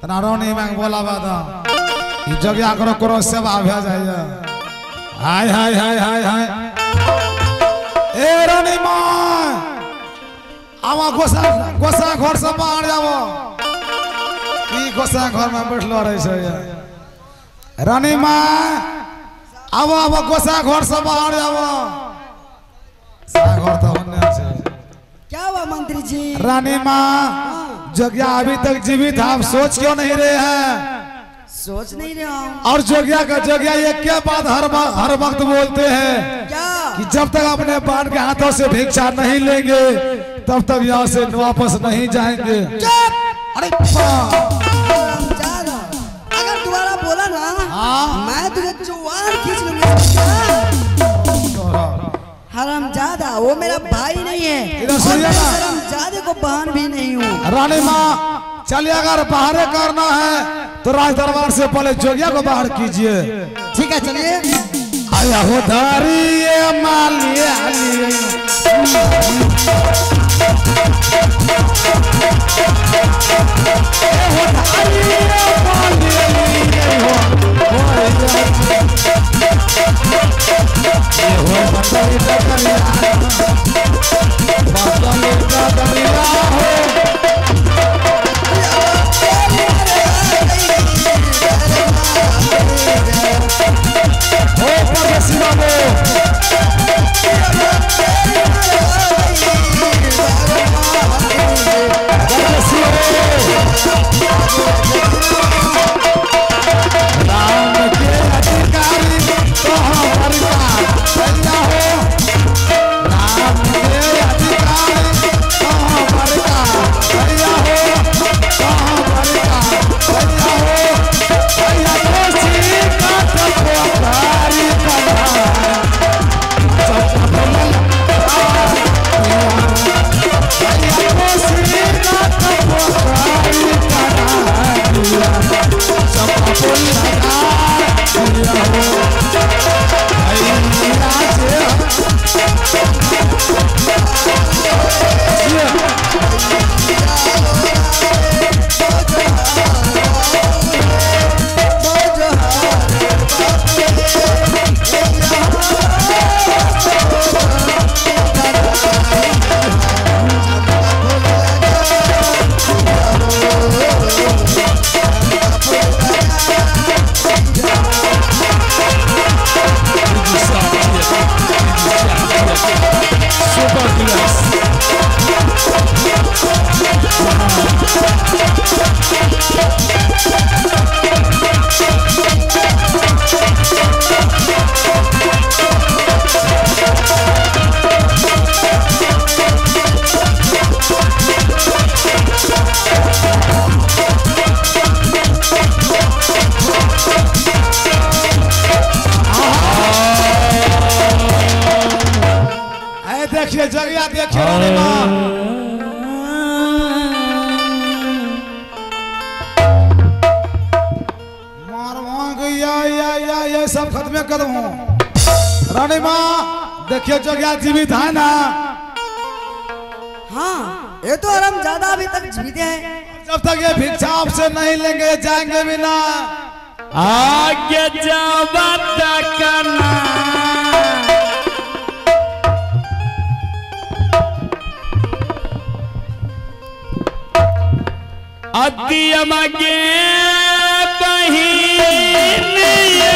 रानी में बोला बादा जगह करो करो सेवा भे जाए हाय हाय हाय हाय हाय ए रानी मां आवा गोसा गोसा घर से बाहर जाओ की गोसा घर में बैठलो रहे छै रानी मां आवा आवा गोसा घर से बाहर जाओ सा घर तो होने छै क्या हुआ मंत्री जी? रानी मां जोगिया अभी तक जीवित है, आप सोच क्यों नहीं रहे हैं? सोच नहीं रहा हूँ। और जोगिया का जोगिया ये क्या बात हर वक्त बोलते हैं क्या? कि जब तक अपने बाण के हाथों से भिक्षा नहीं लेंगे तब तक यहाँ से वापस नहीं जाएंगे। अरे अगर दोबारा बोला ना मैं तुझे चुवार खींच लूंगा। हरामजादा वो मेरा भाई नहीं है, हरामजादे को बहन भी नहीं हूँ। रानी माँ चलिए, अगर बाहर करना है तो राज दरबार से पहले जोगिया को बाहर कीजिए। ठीक है चलिए। आया हो धारी ये मालिया देखिए जगह देखिए रानी माँ ये सब खत्म कर दूं। रानी माँ देखिए जगह जीवित है ना? हाँ ये तो हरामजादा अभी तक जीवित है। जब तक ये भिक्षा आपसे नहीं लेंगे जाएंगे भी ना। आगे जब तक ना अदियमगे बहिनिया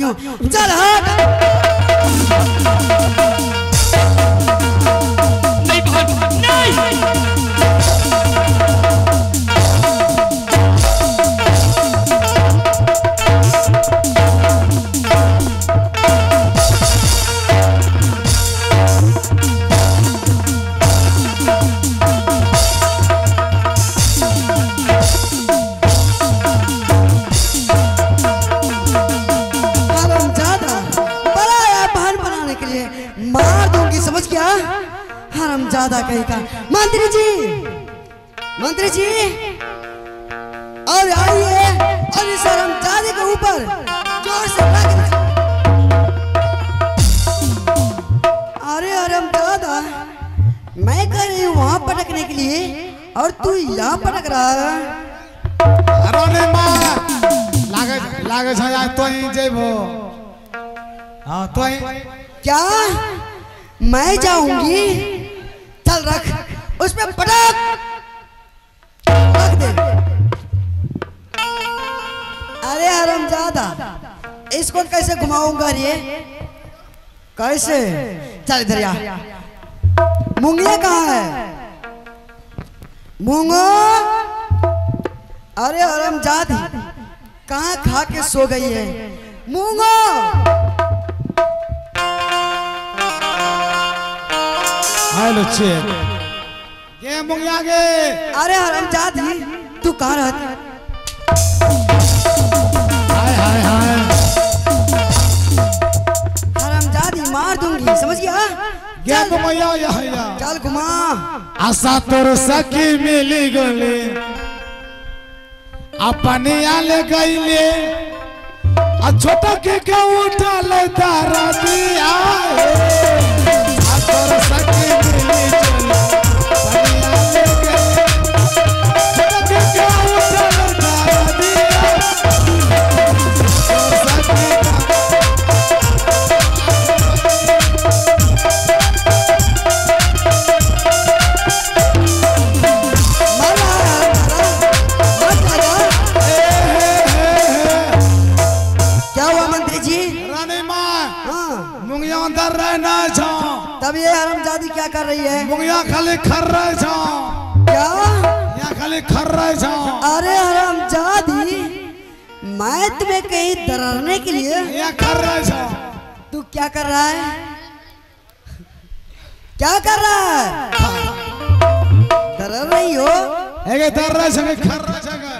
हूँ। चल हट। नहीं भाग, नहीं। हरामजादा कहीं का। मंत्री जी, मंत्री जी, और आइए और इस हरामजादे के ऊपर जोर से लग। अरे हरामजादा, मैं कह रही हूँ वहां पटकने के लिए और तू यहाँ पटक रहा है। अरे माँ लागे लागे छा तो ही जेबो। हाँ तो ही क्या मैं जाऊंगी? चल रख उसमें पटक, रख दे। अरे हरामजादा, इसको कैसे घुमाऊंगा रे? कैसे? चल इधर या। मूंगिया कहाँ है? मूंगो, अरे हरामजादी कहाँ खा के सो गई है? मूंगो, हेलो चेक ये मुंगिया गे। अरे हरामजादी तू कहाँ रहती? हाय हाय हाय हरामजादी मार दूंगी, समझ गया? गे घुमाया या चल घुमा। आशा तोर सखी मिली गले अपने आले गईले आ छोटा के उठल तारा दिया आ तोर सखी मिली चले अपने आले गईले छोटा के उठल तारा दिया तोर सखी तब ये हरामजादी क्या कर रही है? मुंगिया खाली खर रहे छो। क्या? यहाँ खाली खर रहे छो। अरे हरामजादी, मैं तुम्हें कहीं डराने के लिए यहाँ खर रहे छो। तू क्या कर रहा है? क्या कर रहा है? डर रही हो? एक डर रहे छो, खर रहे छो।